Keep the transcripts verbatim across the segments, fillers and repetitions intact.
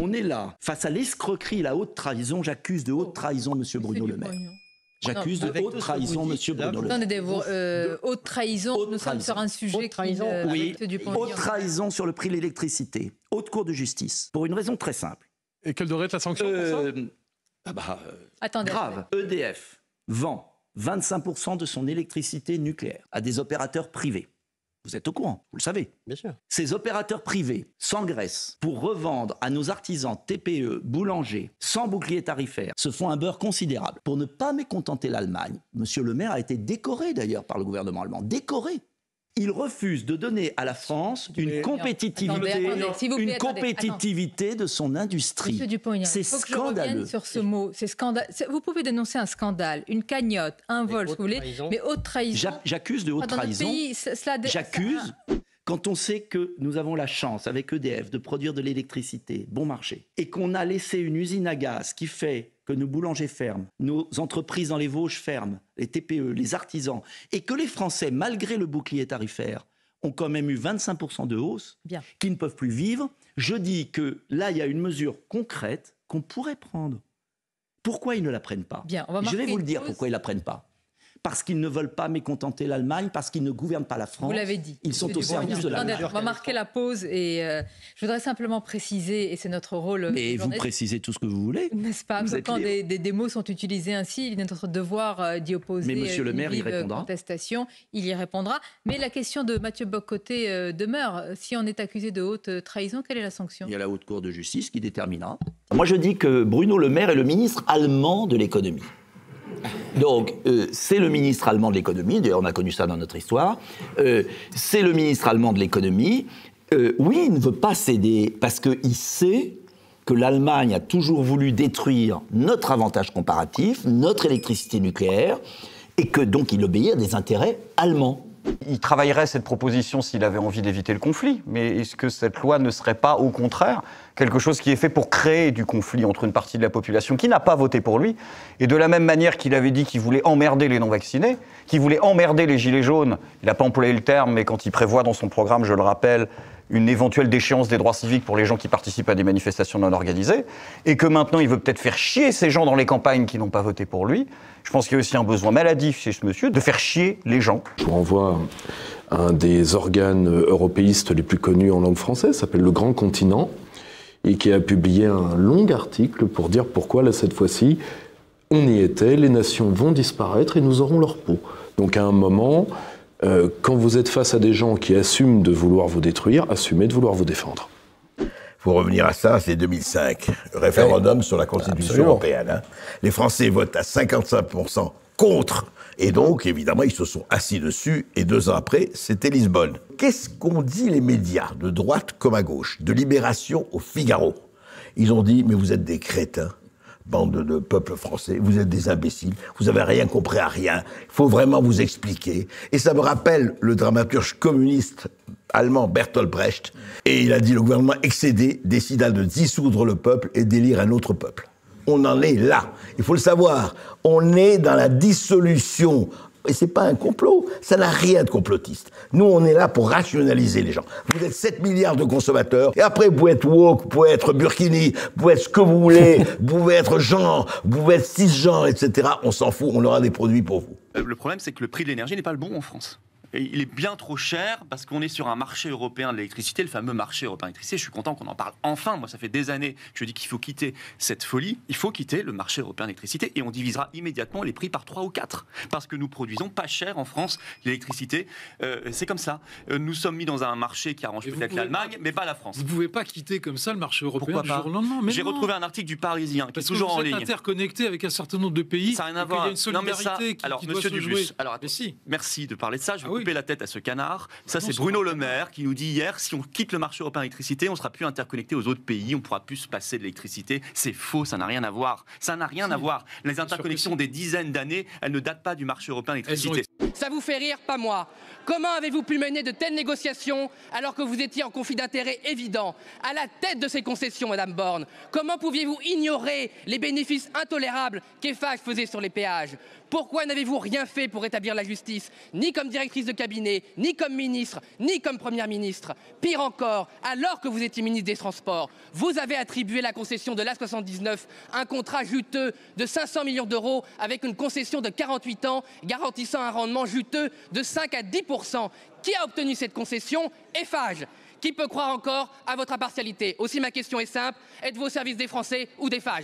on est là, face à l'escroquerie et la haute trahison, j'accuse de haute trahison M. Bruno Le Maire. J'accuse de haute trahison M. Bruno Le Maire. Attendez, euh, haute trahison, haute nous trahison. sommes sur un sujet haute trahison. Qui, euh, oui, haute trahison sur le prix de l'électricité. Haute Cour de justice, pour une raison très simple. Et quelle devrait être la sanction euh, pour ça ah bah, euh, Attendez, grave. E D F vend vingt-cinq pour cent de son électricité nucléaire à des opérateurs privés. Vous êtes au courant, vous le savez. Bien sûr. Ces opérateurs privés s'engraissent pour revendre à nos artisans T P E, boulangers, sans bouclier tarifaire, se font un beurre considérable. Pour ne pas mécontenter l'Allemagne, M. Le Maire a été décoré d'ailleurs par le gouvernement allemand. Décoré. Il refuse de donner à la France une compétitivité, attendez, attendez, s'il vous plaît, une attendez, compétitivité de son industrie. Monsieur Dupont-Aignan, c'est faut que scandaleux. Je sur ce mot. C'est scandale. Vous pouvez dénoncer un scandale, une cagnotte, un vol, si vous voulez, mais haute trahison. J'accuse de haute trahison. J'accuse. Quand on sait que nous avons la chance, avec E D F, de produire de l'électricité, bon marché, et qu'on a laissé une usine à gaz qui fait que nos boulangers ferment, nos entreprises dans les Vosges ferment, les T P E, les artisans, et que les Français, malgré le bouclier tarifaire, ont quand même eu vingt-cinq pour cent de hausse, Bien. qui ne peuvent plus vivre, je dis que là, il y a une mesure concrète qu'on pourrait prendre. Pourquoi ils ne la prennent pas ? Bien, on va Je vais vous le dire pourquoi ils ne la prennent pas. Parce qu'ils ne veulent pas mécontenter l'Allemagne, parce qu'ils ne gouvernent pas la France. Vous l'avez dit. Ils sont au service de l'Allemagne. On va marquer la pause et euh, je voudrais simplement préciser, et c'est notre rôle... Mais vous précisez tout ce que vous voulez. N'est-ce pas ? Quand des, des, des mots sont utilisés ainsi, il est notre devoir euh, d'y opposer. Mais Monsieur le Maire y répondra. Contestation, il y répondra. Mais la question de Mathieu Bock-Côté euh, demeure. Si on est accusé de haute trahison, quelle est la sanction ? Il y a la Haute Cour de justice qui déterminera. Moi, je dis que Bruno Le Maire est le ministre allemand de l'économie. Donc, euh, c'est le ministre allemand de l'économie, d'ailleurs on a connu ça dans notre histoire, euh, c'est le ministre allemand de l'économie, euh, oui, il ne veut pas céder, parce qu'il sait que l'Allemagne a toujours voulu détruire notre avantage comparatif, notre électricité nucléaire, et que donc il obéit à des intérêts allemands. Il travaillerait cette proposition s'il avait envie d'éviter le conflit, mais est-ce que cette loi ne serait pas, au contraire, quelque chose qui est fait pour créer du conflit entre une partie de la population qui n'a pas voté pour lui, et de la même manière qu'il avait dit qu'il voulait emmerder les non-vaccinés, qu'il voulait emmerder les gilets jaunes, il n'a pas employé le terme, mais quand il prévoit dans son programme, je le rappelle, une éventuelle déchéance des droits civiques pour les gens qui participent à des manifestations non organisées, et que maintenant il veut peut-être faire chier ces gens dans les campagnes qui n'ont pas voté pour lui. Je pense qu'il y a aussi un besoin maladif chez ce monsieur de faire chier les gens. Je vous renvoie à un des organes européistes les plus connus en langue française, s'appelle Le Grand Continent, et qui a publié un long article pour dire pourquoi, là, cette fois-ci, on y était, les nations vont disparaître et nous aurons leur peau. Donc à un moment... Euh, quand vous êtes face à des gens qui assument de vouloir vous détruire, assumez de vouloir vous défendre. Pour revenir à ça, c'est deux mille cinq, référendum ouais. sur la Constitution Absolument. européenne. Hein. Les Français votent à cinquante-cinq pour cent contre, et donc, évidemment, ils se sont assis dessus, et deux ans après, c'était Lisbonne. Qu'est-ce qu'ont dit les médias, de droite comme à gauche, de Libération au Figaro ? Ils ont dit, mais vous êtes des crétins. Bande de peuple français, vous êtes des imbéciles, vous avez rien compris à rien, il faut vraiment vous expliquer. Et ça me rappelle le dramaturge communiste allemand Bertolt Brecht, et il a dit le gouvernement excédé décida de dissoudre le peuple et d'élire un autre peuple. On en est là, il faut le savoir, on est dans la dissolution. Et c'est pas un complot, ça n'a rien de complotiste. Nous, on est là pour rationaliser les gens. Vous êtes sept milliards de consommateurs, et après, vous pouvez être woke, vous pouvez être burkini, vous pouvez être ce que vous voulez, vous pouvez être genre, vous pouvez être cisgenre, et cetera. On s'en fout, on aura des produits pour vous. Le problème, c'est que le prix de l'énergie n'est pas le bon en France. Il est bien trop cher parce qu'on est sur un marché européen de l'électricité, le fameux marché européen de l'électricité. Je suis content qu'on en parle enfin. Moi, ça fait des années que je dis qu'il faut quitter cette folie. Il faut quitter le marché européen de l'électricité et on divisera immédiatement les prix par trois ou quatre. Parce que nous produisons pas cher en France l'électricité. Euh, c'est comme ça. Euh, nous sommes mis dans un marché qui arrange peut-être l'Allemagne, pas, mais pas la France. Vous ne pouvez pas quitter comme ça le marché européen du jour au lendemain. J'ai retrouvé un article du Parisien qui Parce est toujours en ligne. Vous êtes interconnecté avec un certain nombre de pays. Ça n'a rien à voir. Il y a une solidarité non, ça, qui, alors, qui Monsieur doit se Dubus, jouer. alors, si. merci de parler de ça. Je vais ah, couper oui. la tête à ce canard. Ça, c'est Bruno Le Maire qui nous dit hier, si on quitte le marché européen d'électricité, on ne sera plus interconnecté aux autres pays, on ne pourra plus se passer de l'électricité. C'est faux, ça n'a rien à voir. Ça n'a rien si. à voir. Les interconnexions des dizaines d'années, elles ne datent pas du marché européen d'électricité. Ça vous fait rire, pas moi. Comment avez-vous pu mener de telles négociations alors que vous étiez en conflit d'intérêts évident à la tête de ces concessions, Madame Borne? Comment pouviez-vous ignorer les bénéfices intolérables qu'Eiffage faisait sur les péages? Pourquoi n'avez-vous rien fait pour rétablir la justice, ni comme directrice de cabinet, ni comme ministre, ni comme première ministre? Pire encore, alors que vous étiez ministre des Transports, vous avez attribué la concession de l'A soixante-dix-neuf, un contrat juteux de cinq cents millions d'euros avec une concession de quarante-huit ans garantissant un rendement juteux de cinq à dix pour cent. Qui a obtenu cette concession? Eiffage. Qui peut croire encore à votre impartialité? Aussi, ma question est simple, êtes-vous au service des Français ou d'Eiffage?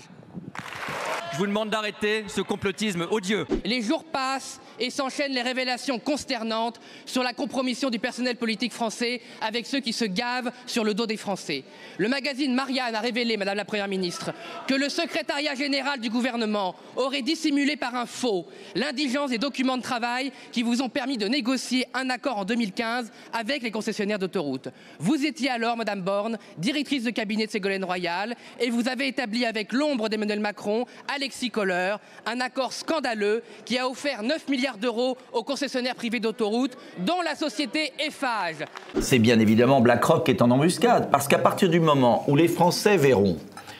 Je vous demande d'arrêter ce complotisme odieux. Les jours passent et s'enchaînent les révélations consternantes sur la compromission du personnel politique français avec ceux qui se gavent sur le dos des Français. Le magazine Marianne a révélé, Madame la Première ministre, que le secrétariat général du gouvernement aurait dissimulé par un faux l'indigence des documents de travail qui vous ont permis de négocier un accord en deux mille quinze avec les concessionnaires d'autoroutes. Vous étiez alors, Madame Borne, directrice de cabinet de Ségolène Royal et vous avez établi avec l'ombre d'Emmanuel Macron, Alexis Kohler, un accord scandaleux qui a offert neuf milliards d'euros aux concessionnaires privés d'autoroutes, dont la société Eiffage. C'est bien évidemment BlackRock qui est en embuscade, parce qu'à partir du moment où les Français verront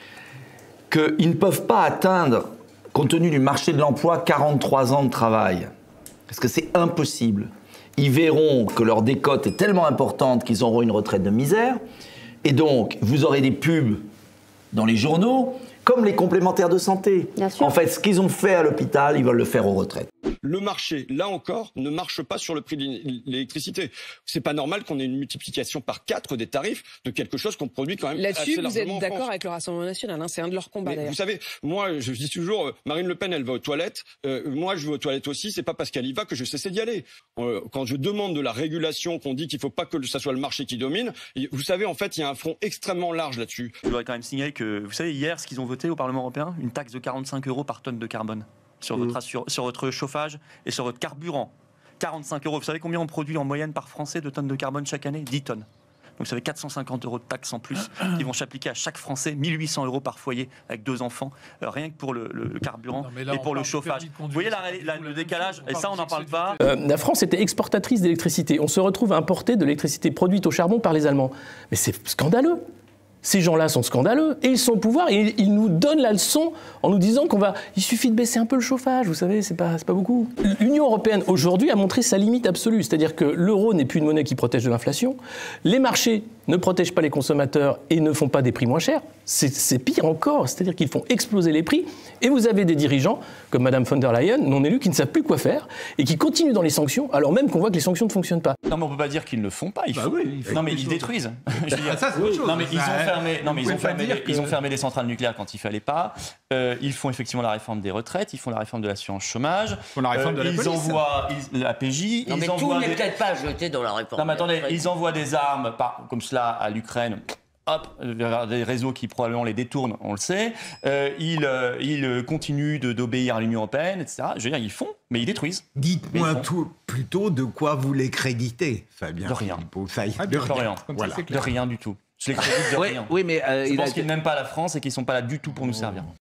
qu'ils ne peuvent pas atteindre, compte tenu du marché de l'emploi, quarante-trois ans de travail, parce que c'est impossible, ils verront que leur décote est tellement importante qu'ils auront une retraite de misère, et donc vous aurez des pubs dans les journaux, comme les complémentaires de santé. En fait, ce qu'ils ont fait à l'hôpital, ils veulent le faire aux retraites. Le marché, là encore, ne marche pas sur le prix de l'électricité. C'est pas normal qu'on ait une multiplication par quatre des tarifs de quelque chose qu'on produit quand même assez largement en France. Là-dessus, vous êtes d'accord avec le Rassemblement national, hein, c'est un de leurs combats d'ailleurs. Vous savez, moi, je dis toujours, euh, Marine Le Pen, elle va aux toilettes. Euh, moi, je vais aux toilettes aussi. C'est pas parce qu'elle y va que je cesse d'y aller. Euh, quand je demande de la régulation, qu'on dit qu'il faut pas que ça soit le marché qui domine, vous savez, en fait, il y a un front extrêmement large là-dessus. Je voudrais quand même signaler que, vous savez, hier, ce qu'ils ont voté au Parlement européen, une taxe de quarante-cinq euros par tonne de carbone. Sur votre, sur, sur votre chauffage et sur votre carburant. quarante-cinq euros. Vous savez combien on produit en moyenne par Français de tonnes de carbone chaque année? dix tonnes. Donc ça fait quatre cent cinquante euros de taxes en plus qui vont s'appliquer à chaque Français, mille huit cents euros par foyer avec deux enfants, euh, rien que pour le, le, le carburant non, et pour le chauffage. Vous voyez la, la, le décalage? Et ça, on n'en parle pas. Euh, la France était exportatrice d'électricité. On se retrouve à importer de l'électricité produite au charbon par les Allemands. Mais c'est scandaleux. Ces gens-là sont scandaleux et ils sont au pouvoir et ils nous donnent la leçon en nous disant qu'on va, il suffit de baisser un peu le chauffage, vous savez, c'est pas, c'est pas beaucoup. L'Union européenne aujourd'hui a montré sa limite absolue, c'est-à-dire que l'euro n'est plus une monnaie qui protège de l'inflation, les marchés ne protègent pas les consommateurs et ne font pas des prix moins chers. C'est, c'est pire encore, c'est-à-dire qu'ils font exploser les prix et vous avez des dirigeants comme Madame von der Leyen, non élus, qui ne savent plus quoi faire et qui continuent dans les sanctions alors même qu'on voit que les sanctions ne fonctionnent pas. Non mais on peut pas dire qu'ils ne le font pas, ils, bah font... oui, ils font non mais ils détruisent. Je veux dire, ça, c'est autre chose. Non mais ils ont fermé, non mais ils ont fermé, que... ils ont fermé des centrales nucléaires quand il fallait pas. Euh, ils font effectivement la réforme des retraites, ils font la réforme de l'assurance chômage. Ils font la réforme euh, de la ils police. Envoient ils, la P J. Non ils mais envoient tout n'est des... peut-être pas jeté dans la réforme. Non mais attendez, ils envoient des armes par, comme cela à l'Ukraine. Hop, vers des réseaux qui probablement les détournent, on le sait. Euh, ils, euh, ils continuent de, d'obéir à l'Union européenne, et cetera. Je veux dire, ils font, mais ils détruisent. Dites-moi tout, plutôt de quoi vous les créditez, Fabien. De rien. Ah, de rien. Voilà. De rien du tout. Je les crédite de oui, rien. Oui, mais euh, je il pense a... qu'ils n'aiment pas la France et qu'ils ne sont pas là du tout pour nous servir.